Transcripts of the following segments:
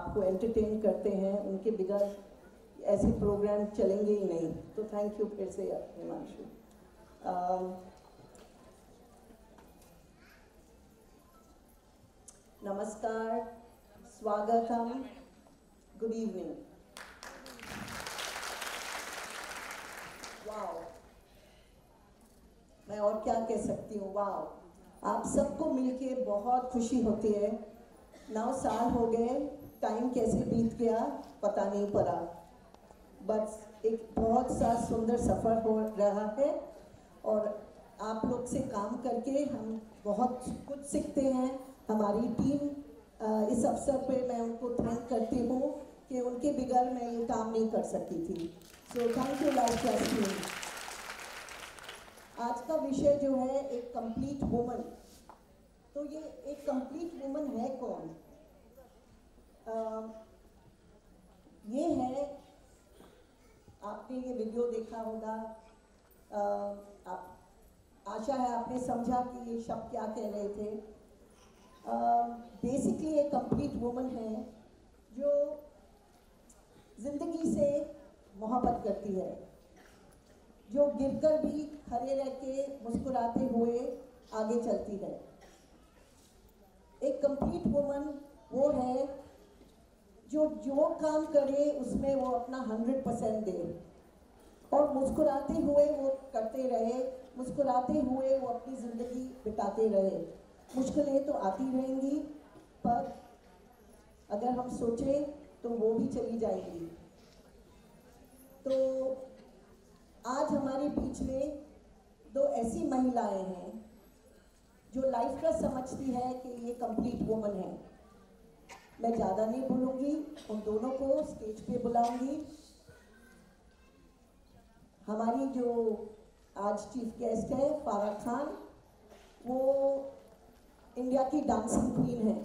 आपको एंटरटेन करते हैं, उनके बगैर ऐसे प्रोग्राम चलेंगे ही नहीं। तो थैंक यू फिर से हिमांशु। नमस्कार, स्वागतम, गुड इवनिंग। वाओ, मैं और क्या कह सकती हूँ। वाओ, आप सबको मिलके बहुत खुशी होती है। 9 साल हो गए, टाइम कैसे बीत गया पता नहीं पड़ा। बस एक बहुत सा सुंदर सफ़र हो रहा है और आप लोग से काम करके हम बहुत कुछ सीखते हैं। हमारी टीम इस अवसर पे मैं उनको थैंक करती हूँ कि उनके बगैर मैं ये काम नहीं कर सकती थी। So thank you life class team. आज का विषय जो है एक कंप्लीट वुमन। तो ये एक कंप्लीट वुमन है कौन? ये है, आपने ये वीडियो देखा होगा, आशा है आपने समझा कि ये शब्द क्या कह रहे थे। बेसिकली एक कंप्लीट वुमन है जो जिंदगी से मोहब्बत करती है, जो गिरकर भी खड़े रह के मुस्कुराते हुए आगे चलती है। एक कंप्लीट वुमन वो है जो काम करे उसमें वो अपना 100% दे और मुस्कुराते हुए वो करते रहे, मुस्कुराते हुए वो अपनी ज़िंदगी बिताते रहे। मुश्किलें तो आती रहेंगी, पर अगर हम सोचें तो वो भी चली जाएंगी। तो आज हमारे बीच में 2 ऐसी महिलाएं हैं जो लाइफ का समझती है कि ये कंप्लीट वुमन है। मैं ज़्यादा नहीं बोलूँगी, उन दोनों को स्टेज पे बुलाऊंगी। हमारी जो आज चीफ गेस्ट है फारा खान, वो इंडिया की डांसिंग क्वीन है।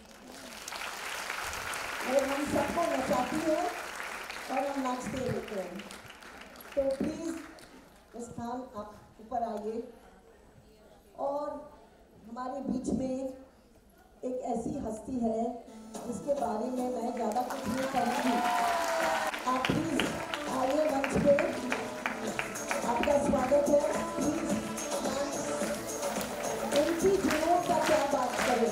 वो हम सबको नचाती है और हम नाचते रहते हैं। तो प्लीज़ मिस खान आप ऊपर आइए। और हमारे बीच में एक ऐसी हस्ती है जिसके बारे में मैं ज़्यादा कुछ नहीं करूँगी। आप प्लीज़ आइए मंच पे, आपका स्वागत है। प्लीज़ इनकी जुनून का क्या बात करें,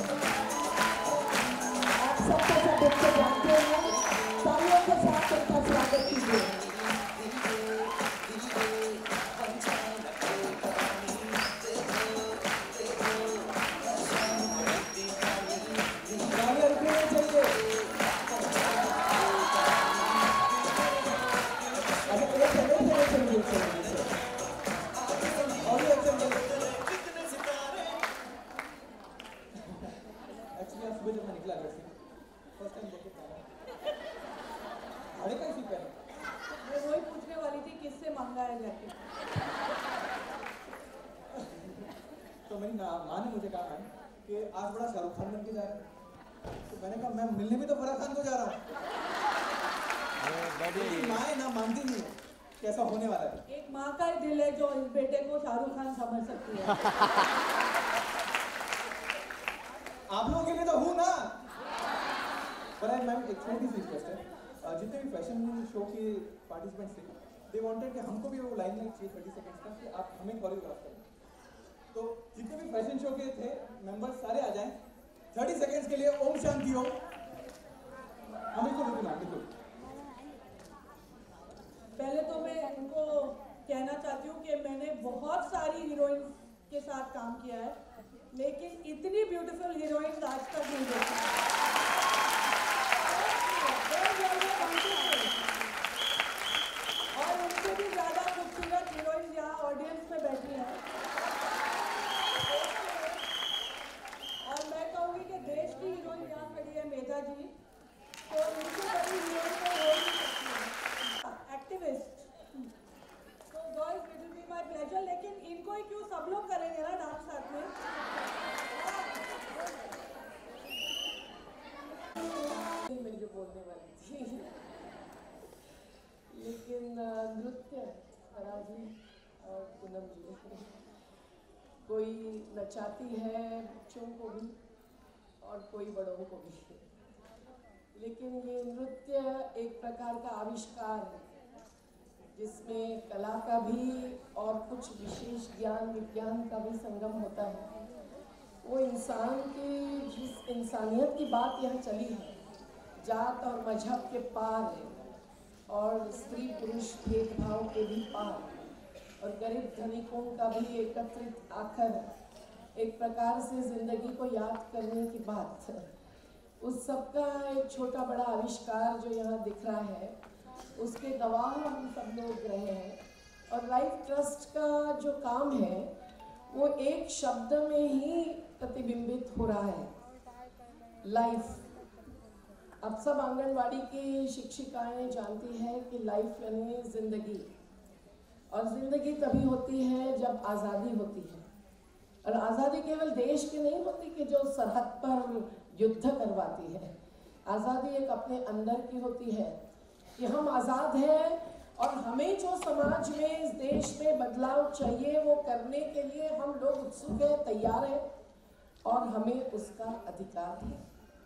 आप सबको सब बच्चे जानते हैं। तालियों के साथ इनका स्वागत कीजिए। मैं वही पूछने वाली थी किससे मांगा है जैकेट। तो मेरी माँ ने मुझे कहा कि आज बड़ा शाहरुख खान बन के जा रहा है। तो मैंने कहा मैं मिलने भी तो फराह खान को जा रहा हूँ। माँ ना मानती नहीं है कैसा होने वाला है। एक माँ का ही दिल है जो इस बेटे को शाहरुख खान समझ सकती है। आप लोगों के लिए तो हूँ ना। पर मैम एक छोटी सी रिक्वेस्ट है, जितने भी फैशन शो के पार्टिसिपेंट्स थे, दे वांटेड कि हमको भी वो लाइन चाहिए 30 सेकंड्स का कि आप हमें कोरियोग्राफ करें। तो जितने भी फैशन शो के थे मेंबर्स सारे आ जाएं 30 सेकंड्स के लिए। ओम शांति ओम। हम इसको बिल्कुल पहले तो मैं उनको कहना चाहती हूँ कि मैंने बहुत सारी हीरोइंस के साथ काम किया है, लेकिन इतनी ब्यूटीफुल हीरोइंस आज तक नहीं देखी। और उनसे भी ज़्यादा खूबसूरत हीरोइंस यहाँ ऑडियंस में बैठी हैं। और मैं कहूँगी कि देश की हीरोइन यहाँ खड़ी है मेधा जी, तो उनसे बड़ी हीरोइन तो हो ही एक्टिविस्ट। तो girls it will be my pleasure. लेकिन इनको ही क्यों, सब लोग करेंगे ना डांस साथ में। मैं जो बोलने वाली थी, लेकिन नृत्य फराजी और पूनम जी कोई नचाती है बच्चों को भी और कोई बड़ों को भी। लेकिन ये नृत्य एक प्रकार का आविष्कार है जिसमें कला का भी और कुछ विशेष ज्ञान विज्ञान का भी संगम होता है। वो इंसान की जिस इंसानियत की बात यहाँ चली है, जात और मजहब के पार है और स्त्री पुरुष भेदभाव के भी पार और गरीब धनिकों का भी एकत्रित आकर एक प्रकार से जिंदगी को याद करने की बात है। उस सब का एक छोटा बड़ा आविष्कार जो यहाँ दिख रहा है, उसके गवाह हम सब लोग रहे हैं। और लाइफ ट्रस्ट का जो काम है वो एक शब्द में ही प्रतिबिंबित हो रहा है, लाइफ। अब सब आंगनवाड़ी की शिक्षिकाएं जानती हैं कि लाइफ यानी जिंदगी, और जिंदगी तभी होती है जब आज़ादी होती है। और आज़ादी केवल देश की नहीं होती कि जो सरहद पर युद्ध करवाती है। आज़ादी एक अपने अंदर की होती है कि हम आज़ाद हैं और हमें जो समाज में इस देश में बदलाव चाहिए वो करने के लिए हम लोग उत्सुक हैं, तैयार हैं और हमें उसका अधिकार है।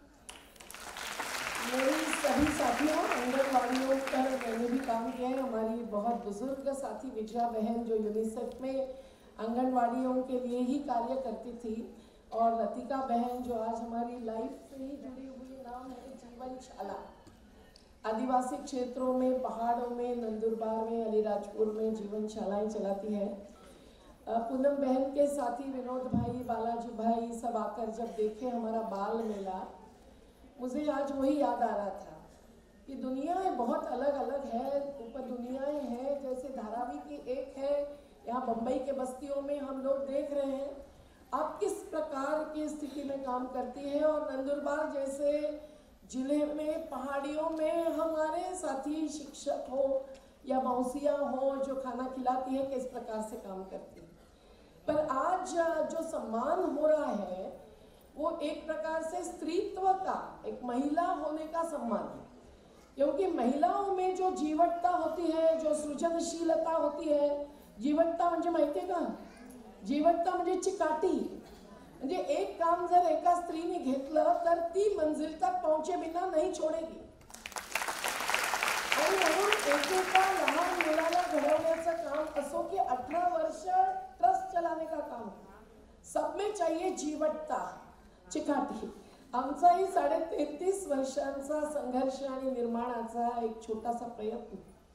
मेरी सभी साथियों, आंगनवाड़ियों पर मैंने भी काम किया है। हमारी बहुत बुजुर्ग साथी विजया बहन जो यूनिसेफ में आंगनवाड़ियों के लिए ही कार्य करती थी, और लतिका बहन जो आज हमारी लाइफ से ही जुड़ी हुई, नाम है जीवनशाला। आदिवासी क्षेत्रों में, पहाड़ों में, नंदुरबार में, अलीराजपुर में जीवनशालाएं चलाती है। पूनम बहन के साथी विनोद भाई, बालाजी भाई सब आकर जब देखे हमारा बाल मेला, मुझे आज वही याद आ रहा था कि दुनियाएं बहुत अलग अलग है, ऊपर दुनियाएं हैं। जैसे धारावी की एक है, यहाँ बम्बई के बस्तियों में हम लोग देख रहे हैं आप किस प्रकार की स्थिति में काम करती है, और नंदुरबार जैसे जिले में पहाड़ियों में हमारे साथी शिक्षक हो या मौसियाँ हो जो खाना खिलाती है, किस प्रकार से काम करती है। पर आज जो सम्मान हो रहा है वो एक प्रकार से स्त्रीत्व का, एक महिला होने का सम्मान है। क्योंकि महिलाओं में जो जीवटता होती है, जो सृजनशीलता होती है, जीवटता म्हणजे माहिती आहे का? जीवटता म्हणजे चिकाटी। म्हणजे एक काम जर एका स्त्रीने घेतलं तर ती मंजिल तक पहुंचे बिना नहीं छोड़ेगी। आणि म्हणून एकेका लहान मुलाला घडवण्याचं काम असो की 18 वर्ष ट्रस्ट चलाने का काम, सब में चाहिए जीवटता, चिकाटी। आमचाही 33.5 वर्षांचा संघर्ष आणि निर्माणाचा एक छोटासा प्रयत्न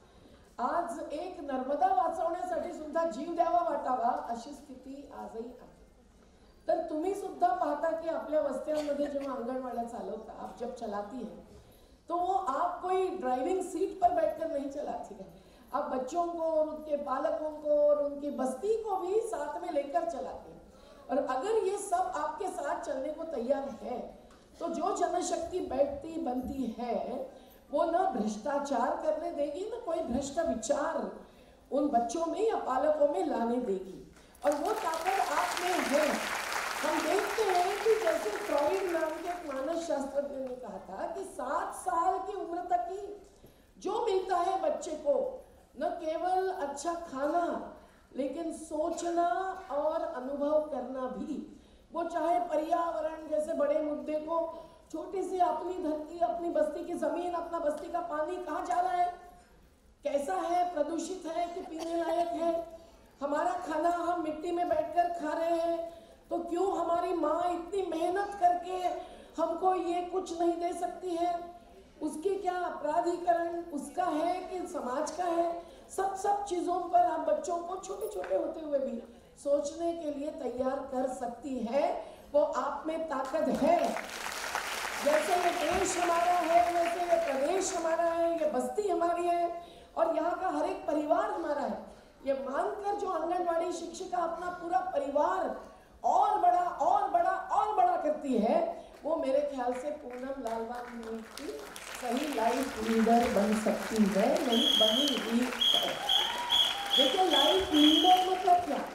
आज एक नर्मदा वाचवण्यासाठी सुद्धा जीव द्यावा वाटावा अशी स्थिती आजही आहे। तर तुम्ही सुद्धा पाहता कि आपल्या वस्त्यांमध्ये जेव्हा अंगणवाड्या चालवता, आप जब चलाती है तो वो आप कोई ड्राइविंग सीट पर बैठकर नहीं चलाती है, आप बच्चों को और उनके बालकों को और उनकी बस्ती को भी साथ में लेकर चलाते हैं। और अगर ये सब आपके साथ चलने को तैयार है तो जो जनशक्ति बैठती बनती है वो न भ्रष्टाचार करने देगी, न कोई भ्रष्ट विचार उन बच्चों में या पालकों में लाने देगी। और वो ताकत आप में है। हम देखते हैं कि जैसे फ्रॉइड नाम के एक मानस शास्त्रज्ञ ने कहा था कि 7 साल की उम्र तक ही जो मिलता है बच्चे को, न केवल अच्छा खाना लेकिन सोचना और अनुभव करना भी, वो चाहे पर्यावरण जैसे बड़े मुद्दे को, छोटी सी अपनी धरती, अपनी बस्ती की जमीन, अपना बस्ती का पानी कहाँ जा रहा है, कैसा है, प्रदूषित है कि पीने लायक है, हमारा खाना हम मिट्टी में बैठकर खा रहे हैं तो क्यों हमारी माँ इतनी मेहनत करके हमको ये कुछ नहीं दे सकती है, उसकी क्या प्राधिकरण उसका है कि समाज का है। सब चीजों पर आप बच्चों को छोटे छोटे होते हुए भी सोचने के लिए तैयार कर सकती है। वो आप में ताकत है। जैसे ये देश हमारा है, वैसे ये प्रदेश हमारा है, ये बस्ती हमारी है और यहाँ का हर एक परिवार हमारा है। ये मानकर जो आंगनवाड़ी शिक्षिका अपना पूरा परिवार और बड़ा और बड़ा और बड़ा करती है, वो मेरे ख्याल से पूनम लालवानी की सही लाइफ लीडर बन सकती है, नहीं बनी हुई है। देखिए लाइफ लीडर मतलब क्या?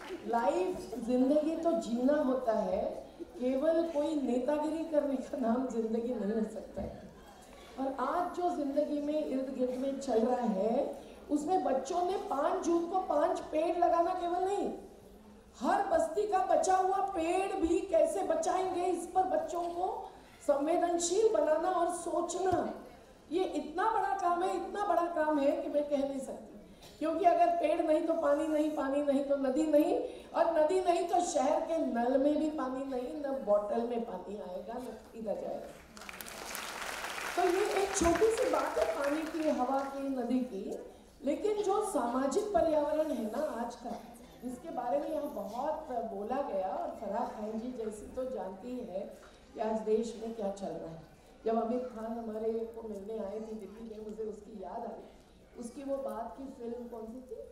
लाइफ जिंदगी तो जीना होता है, केवल कोई नेतागिरी करने का नाम जिंदगी नहीं हो सकता है। और आज जो जिंदगी में इर्द गिर्द में चल रहा है उसमें बच्चों ने 5 जून को 5 पेड़ लगाना केवल नहीं, हर बस्ती का बचा हुआ पेड़ भी कैसे बचाएंगे, इस पर बच्चों को संवेदनशील बनाना और सोचना, ये इतना बड़ा काम है, इतना बड़ा काम है कि मैं कह नहीं सकती। क्योंकि अगर पेड़ नहीं तो पानी नहीं, पानी नहीं तो नदी नहीं, और नदी नहीं तो शहर के नल में भी पानी नहीं, न बॉटल में पानी आएगा, न खरीदा जाएगा। तो ये एक छोटी सी बात है पानी की, हवा की, नदी की, लेकिन जो सामाजिक पर्यावरण है ना आज का, जिसके बारे में यहाँ बहुत बोला गया, और फराह खान जी जैसी तो जानती है कि आज देश में क्या चल रहा है। जब आमिर खान हमारे को मिलने आए थे दिल्ली में, मुझे उसकी याद आई, उसकी वो बात की फिल्म कौन सी थी,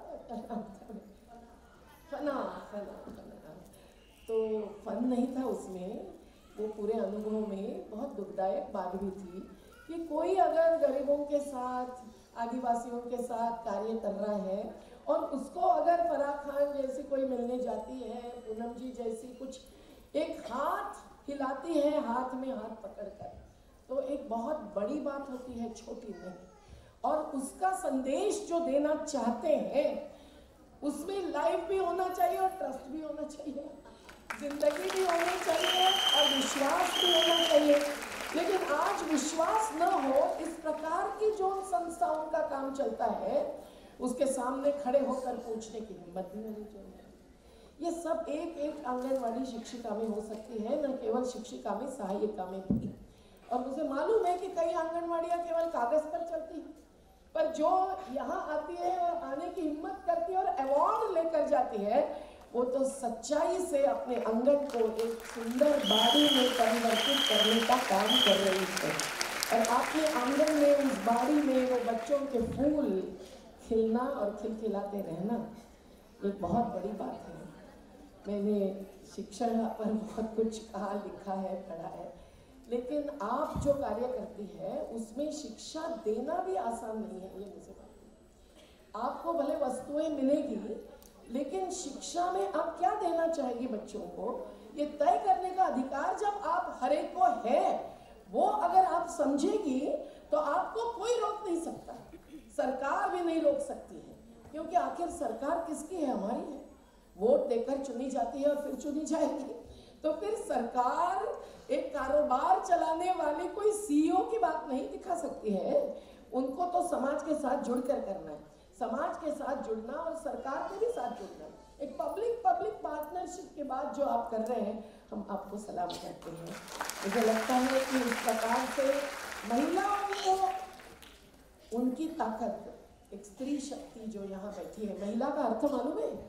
फना। तो फन नहीं था उसमें, वो पूरे अनुभव में बहुत दुखदायक बात भी थी कि कोई अगर गरीबों के साथ, आदिवासियों के साथ कार्य कर रहा है, और उसको अगर फराह खान जैसी कोई मिलने जाती है, पूनम जी जैसी कुछ एक हाथ हिलाती है, हाथ में हाथ पकड़कर, तो एक बहुत बड़ी बात होती है, छोटी नहीं। और उसका संदेश जो देना चाहते हैं उसमें लाइफ भी होना चाहिए और ट्रस्ट भी होना चाहिए, जिंदगी भी होनी चाहिए और विश्वास भी होना चाहिए। लेकिन आज विश्वास न हो, इस प्रकार की जो संस्थाओं का काम चलता है, उसके सामने खड़े होकर पूछने की हिम्मत भी नहीं चाहिए। ये सब एक एक आंगनवाड़ी शिक्षिका में हो सकती है, न केवल शिक्षिका में, सहायिका में भी। और मुझे मालूम है कि कई आंगनवाड़ियां केवल कागज पर चलती हैं, पर जो यहाँ आती है और आने की हिम्मत करती है और अवार्ड लेकर जाती है, वो तो सच्चाई से अपने आंगन को एक सुंदर बाड़ी में परिवर्तित करने का काम कर रही है। और आपके आंगन में, उस बाड़ी में वो बच्चों के फूल खिलना और खिलखिलाते रहना एक बहुत बड़ी बात है। मैंने शिक्षा पर बहुत कुछ कहा, लिखा है, पढ़ा है, लेकिन आप जो कार्य करती है उसमें शिक्षा देना भी आसान नहीं है, ये मुझे मालूम। आपको भले वस्तुएं मिलेगी, लेकिन शिक्षा में आप क्या देना चाहेगी बच्चों को, ये तय करने का अधिकार जब आप हर एक को है, वो अगर आप समझेगी तो आपको कोई रोक नहीं सकता, सरकार भी नहीं रोक सकती है। क्योंकि आखिर सरकार किसकी है, हमारी है। वोट देकर चुनी जाती है और फिर चुनी जाएगी। तो फिर सरकार एक कारोबार चलाने वाले कोई सीईओ की बात नहीं दिखा सकती है, उनको तो समाज के साथ जुड़कर करना है, समाज के साथ जुड़ना और सरकार के भी साथ जुड़ना है। एक पब्लिक पार्टनरशिप के बाद जो आप कर रहे हैं, हम आपको सलाम करते हैं। मुझे लगता है कि इस प्रकार से महिलाओं को उनकी ताकत, एक स्त्री शक्ति जो यहाँ बैठी है, महिला का अर्थ मालूम है,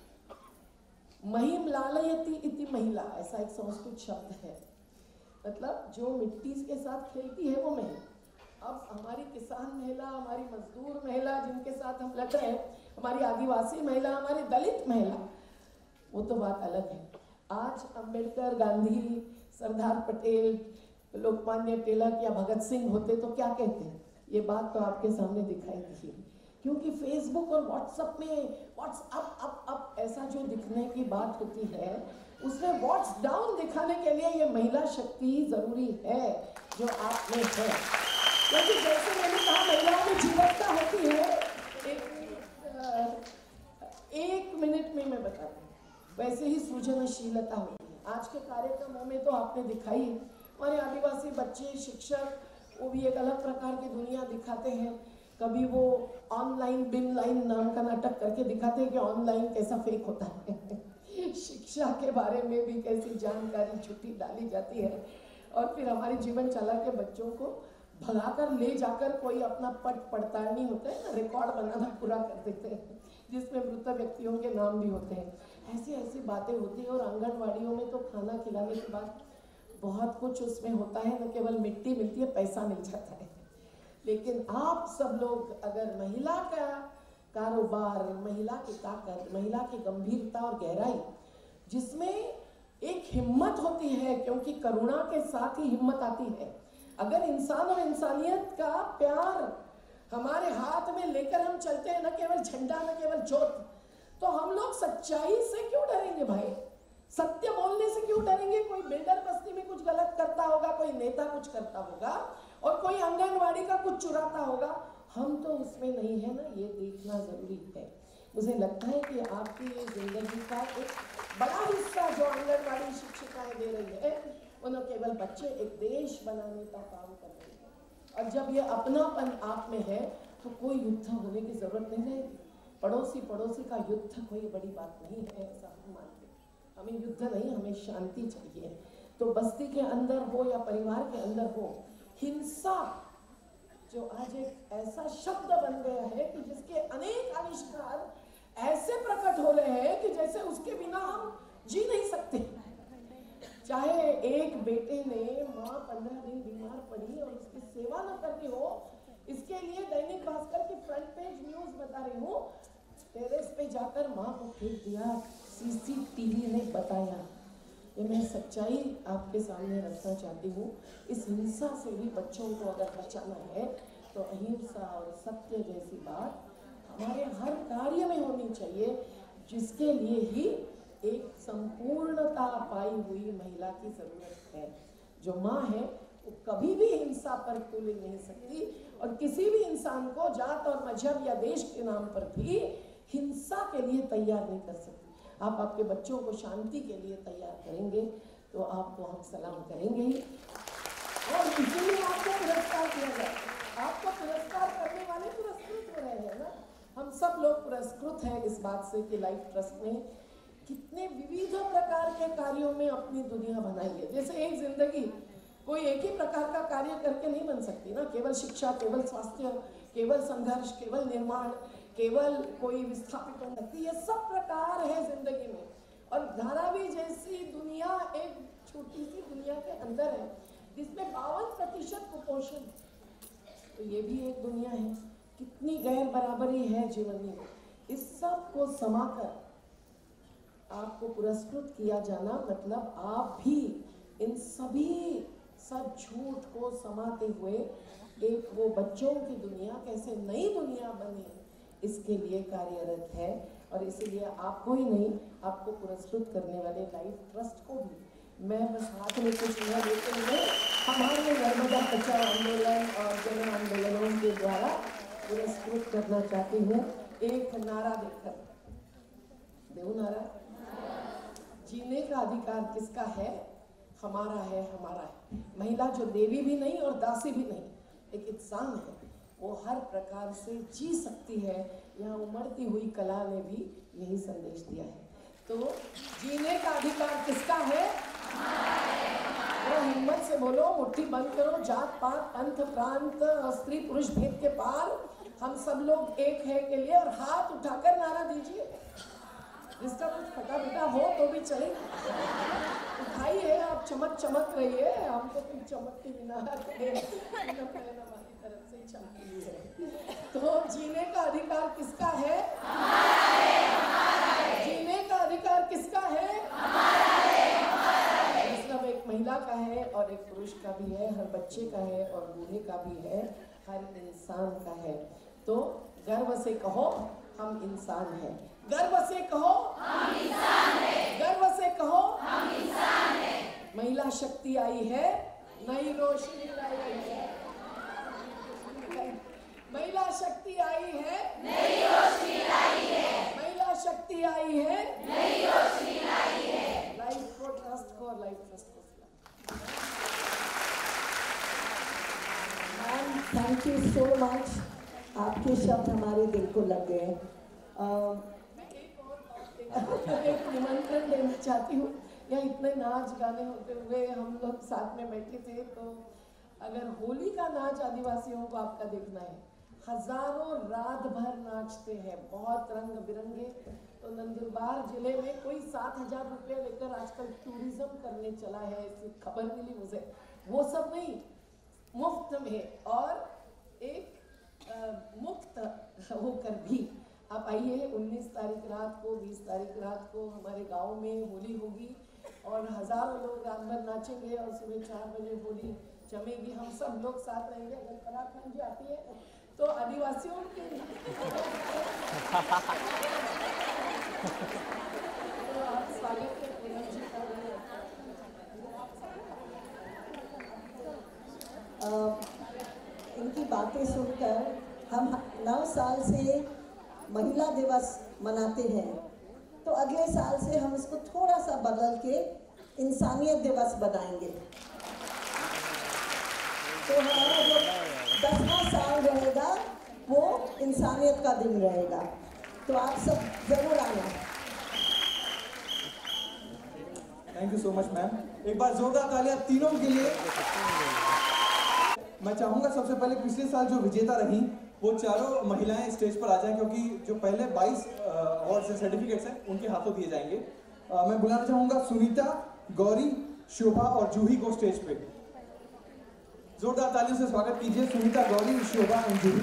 महिम लालयति इति महिला, ऐसा एक संस्कृत शब्द है, मतलब जो मिट्टी के साथ खेलती है वो महिला। अब हमारी किसान महिला, हमारी मजदूर महिला जिनके साथ हम लड़ रहे हैं, हमारी आदिवासी महिला, हमारी दलित महिला, वो तो बात अलग है। आज अंबेडकर, गांधी, सरदार पटेल, लोकमान्य तिलक या भगत सिंह होते तो क्या कहते हैं, ये बात तो आपके सामने दिखाई दी। क्योंकि फेसबुक और व्हाट्सएप में व्हाट्सअप ऐसा जो दिखने की बात होती है, उसमें व्हाट्स डाउन दिखाने के लिए ये महिला शक्ति जरूरी है जो आप में है। क्योंकि जैसे मैंने कहा, महिलाओं में जीवटता होती है, एक मिनट में मैं बताती हूँ, वैसे ही सृजनशीलता होती है। आज के कार्यक्रमों में तो आपने दिखाई है, हमारे आदिवासी बच्चे, शिक्षक, वो भी एक अलग प्रकार की दुनिया दिखाते हैं। कभी वो ऑनलाइन बिन लाइन नाम का नाटक करके दिखाते हैं कि ऑनलाइन कैसा फेक होता है। शिक्षा के बारे में भी कैसी जानकारी छुट्टी डाली जाती है, और फिर हमारे जीवन चला के बच्चों को भगाकर ले जाकर कोई अपना पट पड़ताल होता है ना, रिकॉर्ड बनाना पूरा कर देते हैं, जिसमें मृत व्यक्तियों के नाम भी होते हैं। ऐसी ऐसी बातें होती हैं। और आंगनवाड़ियों में तो खाना खिलाने के बाद बहुत कुछ उसमें होता है, न केवल मिट्टी मिलती है, पैसा मिल जाता है। लेकिन आप सब लोग अगर महिला का कारोबार, महिला की ताकत, महिला की गंभीरता और गहराई, जिसमें एक हिम्मत होती है, क्योंकि करुणा के साथ ही हिम्मत आती है। अगर इंसान और इंसानियत का प्यार हमारे हाथ में लेकर हम चलते हैं, न केवल झंडा, न केवल ज्योत, तो हम लोग सच्चाई से क्यों डरेंगे भाई? सत्य बोलने से क्यों डरेंगे? कोई बिल्डर बस्ती में कुछ गलत करता होगा, कोई नेता कुछ करता होगा, और कोई आंगनवाड़ी का कुछ चुराता होगा, हम तो उसमें नहीं है ना, ये देखना जरूरी है। मुझे लगता है कि आपकी ये जिंदगी का एक बड़ा हिस्सा जो आंगनवाड़ी शिक्षिकाएं दे रही है, वो न केवल बच्चे एक देश बनाने का काम कर रहे हैं। और जब ये अपनापन आप में है तो कोई युद्ध होने की जरूरत नहीं रहेगी। पड़ोसी पड़ोसी का युद्ध कोई बड़ी बात नहीं है, ऐसा हम मानते हैं। हमें युद्ध नहीं, हमें शांति चाहिए। तो बस्ती के अंदर हो या परिवार के अंदर हो, हिंसा जो आज एक ऐसा शब्द बन गया है कि जिसके अनेक आविष्कार ऐसे प्रकट हो रहे हैं कि जैसे उसके बिना हम जी नहीं सकते। चाहे एक बेटे ने माँ 15 दिन बीमार पड़ी और उसकी सेवा न करनी हो, इसके लिए दैनिक भास्कर की फ्रंट पेज न्यूज बता रही हूँ, टेरेस पे जाकर माँ को फेंक दिया, सीसीटीवी ने बताया। ये मैं सच्चाई आपके सामने रखना चाहती हूँ। इस हिंसा से भी बच्चों को अगर बचाना है तो अहिंसा और सत्य जैसी बात हमारे हर कार्य में होनी चाहिए, जिसके लिए ही एक संपूर्णता पाई हुई महिला की जरूरत है। जो माँ है वो कभी भी हिंसा पर तुल नहीं सकती और किसी भी इंसान को जात और मजहब या देश के नाम पर भी हिंसा के लिए तैयार नहीं कर सकती। आप आपके बच्चों को शांति के लिए तैयार करेंगे तो आपको हम सलाम करेंगे ही, और इसीलिए आपको पुरस्कार दिया जाए। आपको पुरस्कार करने वाले पुरस्कृत हो रहे हैं ना। हम सब लोग पुरस्कृत हैं इस बात से कि लाइफ ट्रस्ट ने कितने विविध प्रकार के कार्यों में अपनी दुनिया बनाई है। जैसे एक जिंदगी कोई एक ही प्रकार का कार्य करके नहीं बन सकती ना। केवल शिक्षा, केवल स्वास्थ्य, केवल संघर्ष, केवल निर्माण, केवल कोई विस्थापित हो सकती, ये सब प्रकार है जिंदगी में। और धारावी जैसी दुनिया एक छोटी सी दुनिया के अंदर है जिसमें 52% कुपोषण, तो ये भी एक दुनिया है। कितनी गैर बराबरी है जीवन में। इस सब को समाकर आपको पुरस्कृत किया जाना मतलब आप भी इन सभी सब झूठ को समाते हुए एक वो बच्चों की दुनिया कैसे नई दुनिया बने इसके लिए कार्यरत है। और इसीलिए आपको ही नहीं, आपको पुरस्कृत करने वाले लाइफ ट्रस्ट को भी मैं बस हाथ में कुछ न लेते हुए हमारे नर्मदा बचाओ आंदोलन और जन आंदोलनों के द्वारा पुरस्कृत करना चाहती हूँ। एक नारा देकर देव नारा, जीने का अधिकार किसका है? हमारा है, हमारा है। महिला जो देवी भी नहीं और दासी भी नहीं, एक इंसान है, वो हर प्रकार से जी सकती है। यहाँ उमड़ती हुई कला ने भी यही संदेश दिया है। तो जीने का अधिकार किसका है? तो हिम्मत से बोलो, मुट्ठी बंद करो। जात पात पंथ प्रांत स्त्री पुरुष भेद के पार हम सब लोग एक है के लिए, और हाथ उठाकर नारा दीजिए। जिसका कुछ फटा फटा हो तो भी चले, उठाई है। आप चमक चमक रही है, हमको कुछ चमक के बिना हमारी तरफ से चमकी है। तो जीने का अधिकार किसका है? जीने का अधिकार किसका है? मतलब एक महिला का है और एक पुरुष का भी है, हर बच्चे का है और बूढ़े का भी है, हर इंसान का है। तो गर्व से कहो हम इंसान हैं। गर्व से कहो हम इंसान हैं। गर्व से कहो हम इंसान हैं। महिला शक्ति आई है, नई रोशनी लाई है। महिला शक्ति आई है, नई रोशनी लाई है। महिला शक्ति आई है, नई रोशनी लाई है। लाइफ को ट्रस्ट को, लाइफ ट्रस्ट को ma'am, thank you so much. आपके शब्द हमारे दिल को लग गए। एक निमंत्रण देना चाहती हूँ। या इतने नाच गाने होते हुए हम लोग साथ में बैठे थे, तो अगर होली का नाच आदिवासियों को आपका देखना है, हजारों रात भर नाचते हैं, बहुत रंग बिरंगे। तो नंदुरबार जिले में कोई 7,000 रुपये लेकर आजकल टूरिज्म करने चला है, ऐसी खबर मिली मुझे। वो सब नहीं, मुफ्त में और एक मुक्त होकर भी आप आइए। 19 तारीख रात को, 20 तारीख रात को हमारे गांव में होली होगी और हजारों लोग रात भर नाचेंगे और सुबह 4 बजे होली जमेगी। हम सब लोग साथ रहेंगे। अगर कलाखंड जी आती है तो आदिवासियों के तो आप स्वागत है पूनम जी का। इनकी बातें सुनकर हम 9 साल से महिला दिवस मनाते हैं, तो अगले साल से हम इसको थोड़ा सा बदल के इंसानियत दिवस बनाएंगे। तो हमारा जो 10वां साल रहेगा वो इंसानियत का दिन रहेगा। तो आप सब जरूर आना। Thank you so much ma'am. एक बार जोरदार तालियां तीनों के लिए। मैं चाहूंगा सबसे पहले पिछले साल जो विजेता रही वो चारों महिलाएं स्टेज पर आ जाएं, क्योंकि जो पहले 22 अवार्ड्स एंड सर्टिफिकेट्स हैं उनके हाथों दिए जाएंगे। मैं बुलाना चाहूंगा सुनीता, गौरी, शोभा और जूही को स्टेज पे। जोरदार तालियों से स्वागत कीजिए सुनीता, गौरी, शोभा और जूही।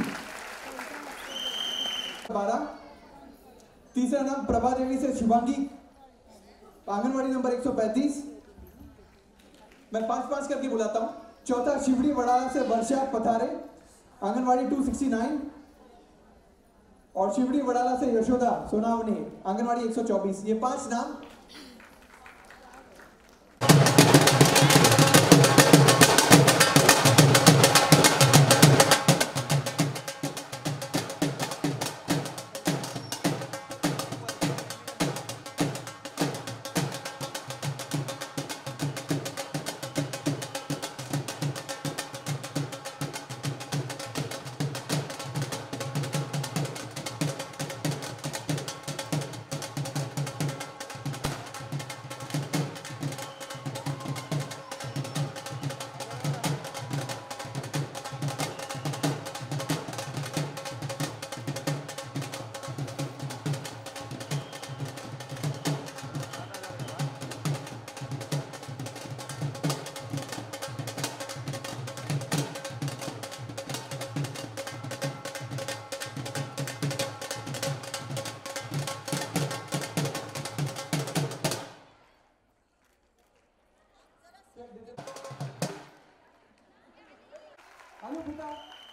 12 तीसरा नाम प्रभा देवी से शुभांगी, आंगनवाड़ी नंबर 135। मैं 5-5 करके बुलाता हूं। चौथा शिवड़ी वड़ाला से वर्षा पथारे, आंगनवाड़ी 269। और शिवड़ी वड़ाला से यशोदा सोनावनी, आंगनवाड़ी 124। ये 5 नाम। हेलो बेटा।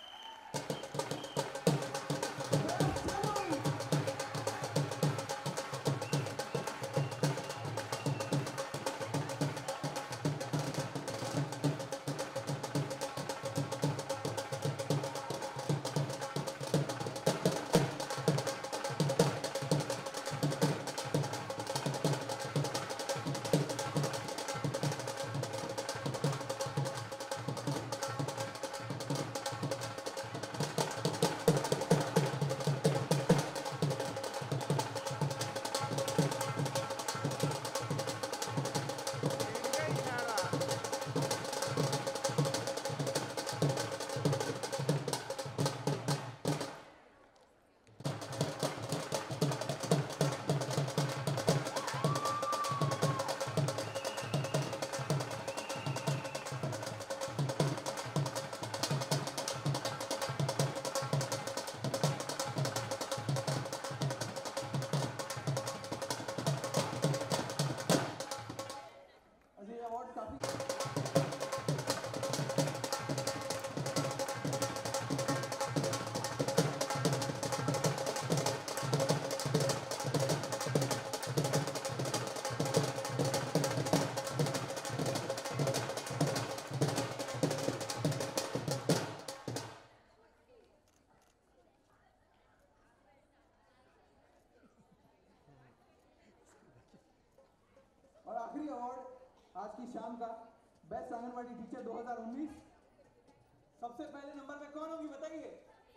और आखिरी अवार्ड आज की शाम का बेस्ट आंगनवाड़ी टीचर 2019। सबसे पहले नंबर पे कौन होगी बताइए?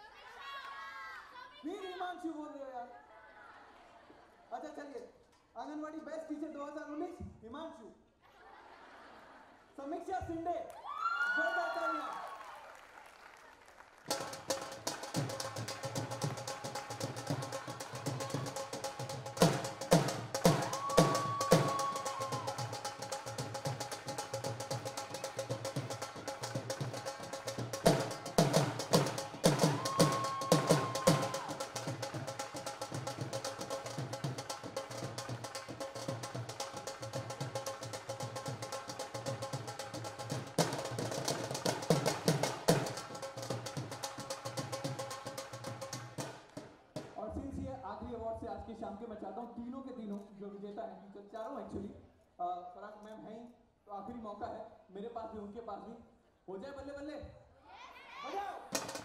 फिर हिमांशु बोल रहे हो यार। अच्छा चलिए, आंगनवाड़ी बेस्ट टीचर 2019 हिमांशु। समीक्षा सिंडे, जोरदार तालियां। आखिरी अवार्ड से आज की शाम के मैं चाहता हूँ तीनों के तीनों जो विजेता हैं, चारों एक्चुअली, फराक मैम हैं, तो आखिरी मौका है मेरे पास भी उनके पास भी। हो जाए बल्ले बल्ले, हो जाओ।